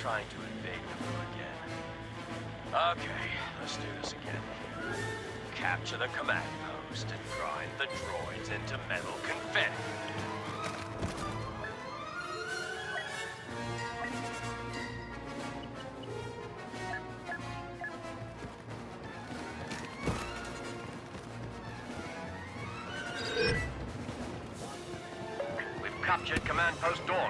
trying to invade Naboo again. Okay, let's do this again. Capture the command post and grind the droids into metal confetti. We've captured command post Dawn.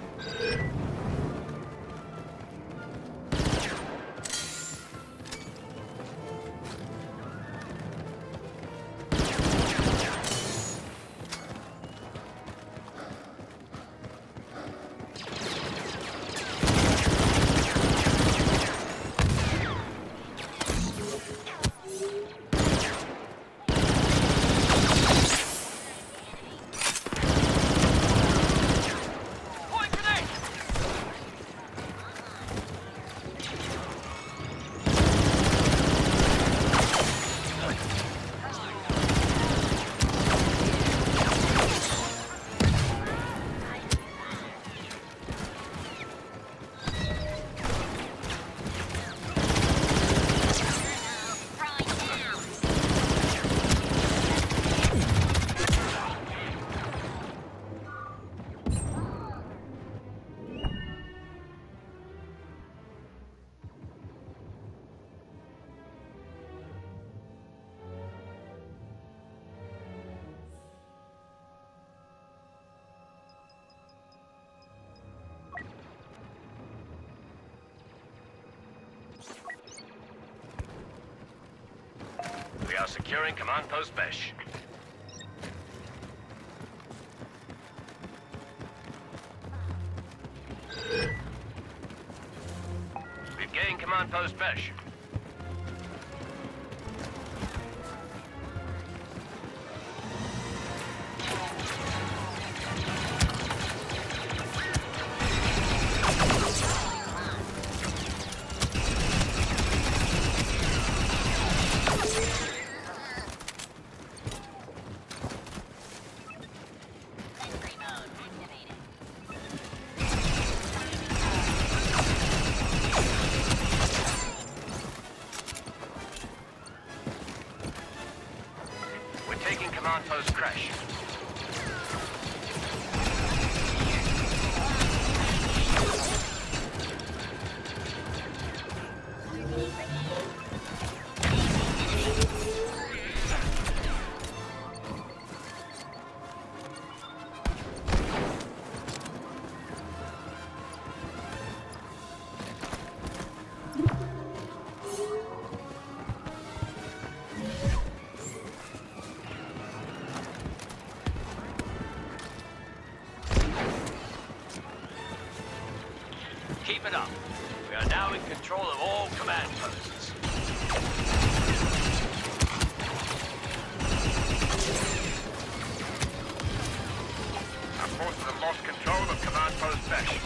We are securing command post Besh. We've gained command post Besh. Taking command post Crash. Keep it up. We are now in control of all command posts. Our forces have lost control of command post Besh.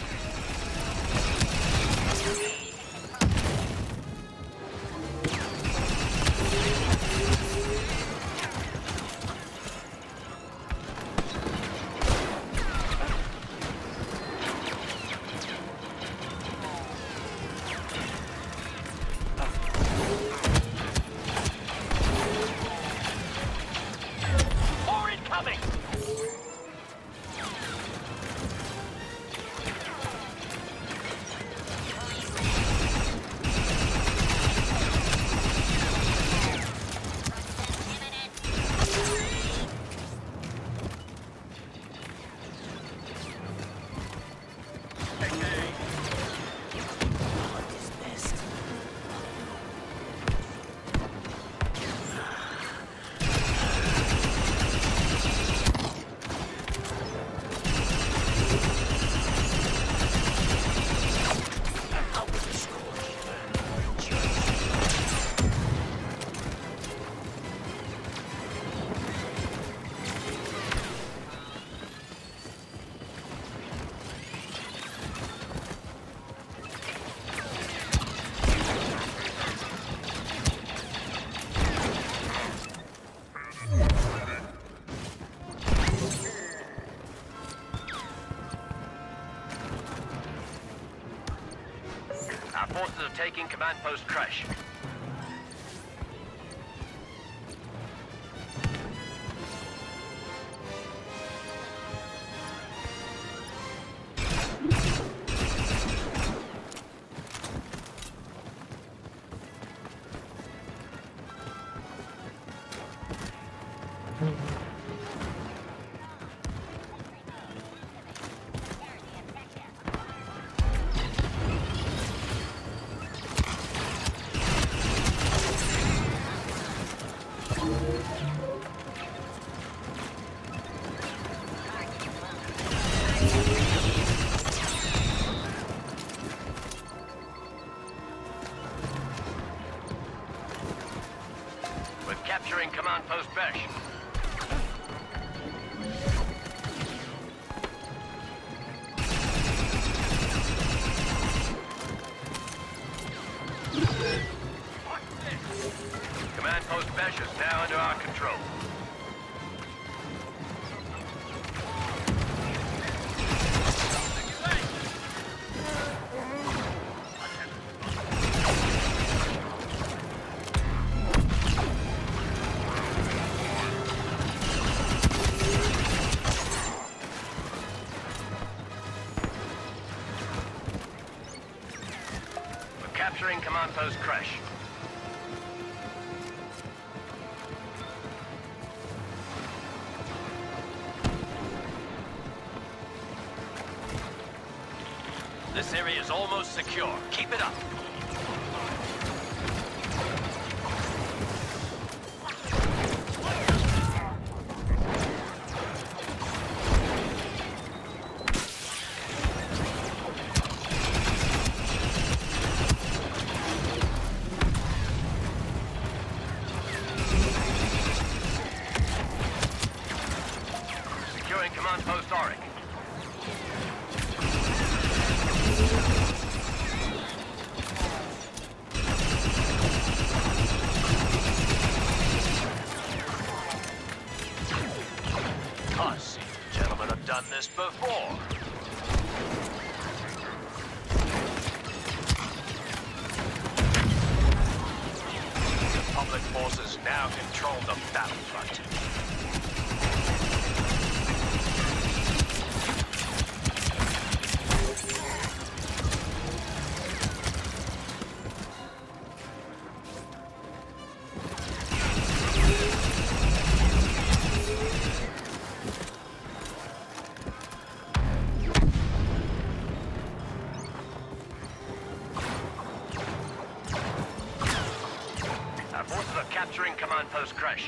forces are taking command post Crash. Capturing command post Besh. Command post Besh is now under our control. Capturing command post Crash. This area is almost secure. Keep it up. Command post Auric. I see you gentlemen have done this before. The public forces now control the Battlefront. Our forces are capturing command post Crash.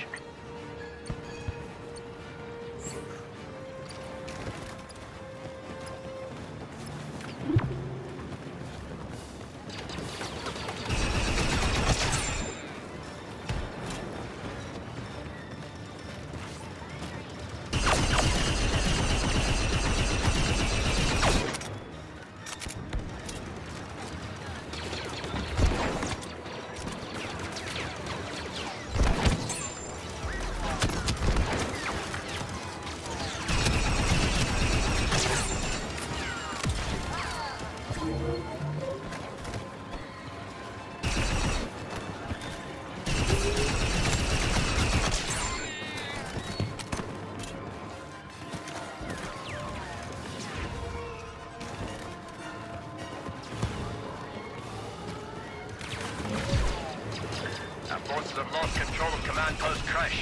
Our forces have lost control of command post Crash.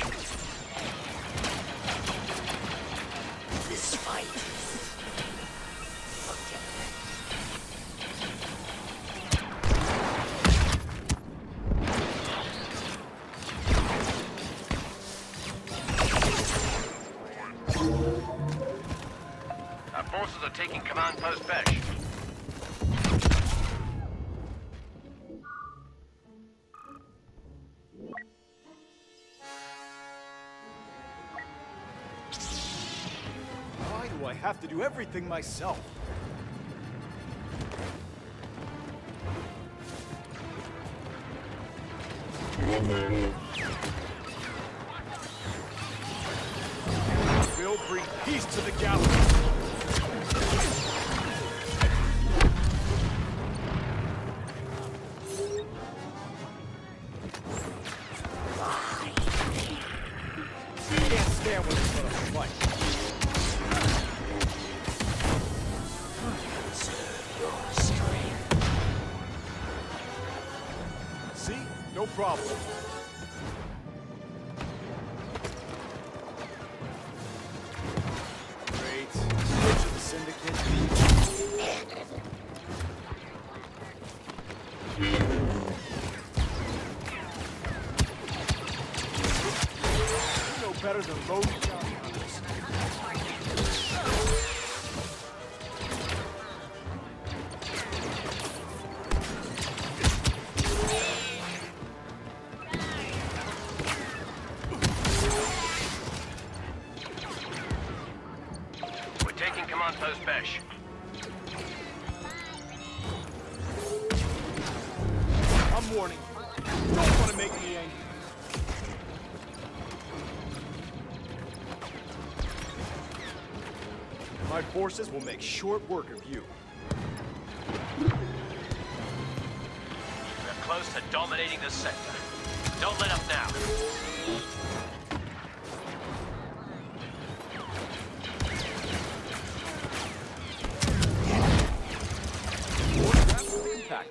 This fight Our forces are taking command post Besh. Why do I have to do everything myself? We'll bring peace to the galaxy. problem. Great. Switch to the syndicate. You know better than loading bounty hunters. Taking command post Besh. I'm warning. You don't want to make me angry. My forces will make short work of you. We're close to dominating this sector. Don't let up now. Impact.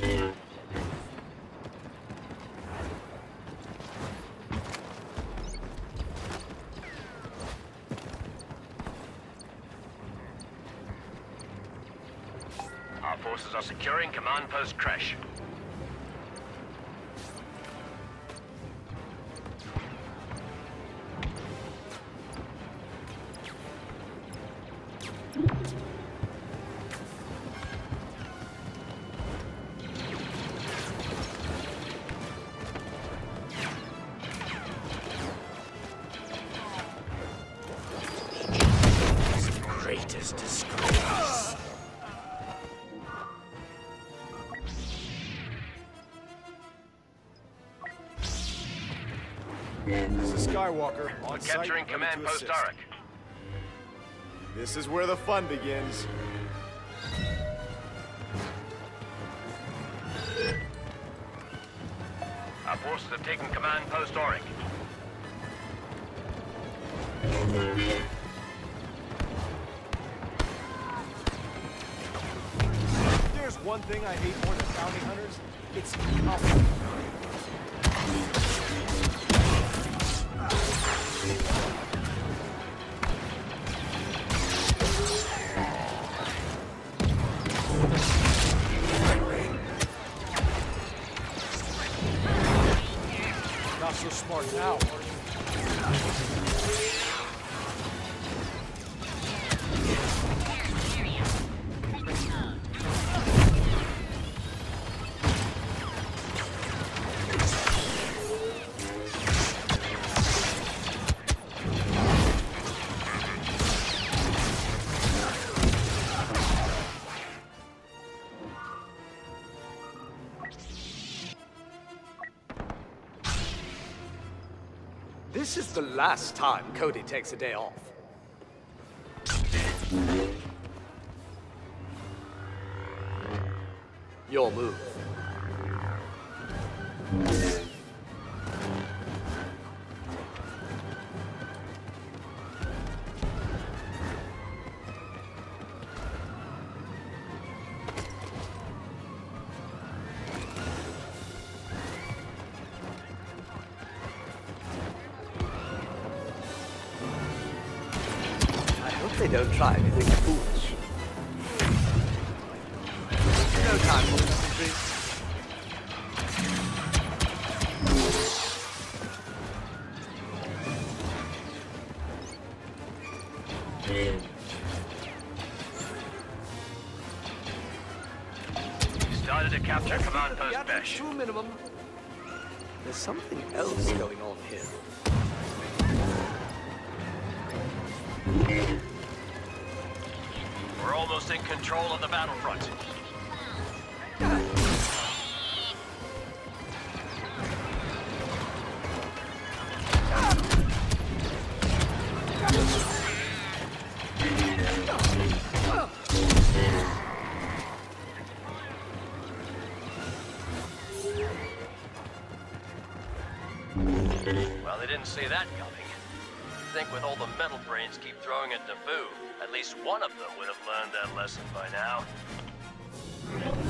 Our forces are securing command post Crash. Greatest disgrace. This is Skywalker on site, Capturing ready command to post assist. Arik. This is where the fun begins. Our forces have taken command post Arik. There's one thing I hate more than bounty hunters. It's incompetent. Not so smart now, are you? This is the last time Cody takes a day off. Your move. They don't try anything foolish. No time for pleasantries. Started to capture command post Yeah, Besh. true minimum. There's something else going on here. We're almost in control of the battlefront. Well, they didn't see that coming. I think with all the metal brains keep throwing at Naboo, at least one of them would have learned that lesson by now.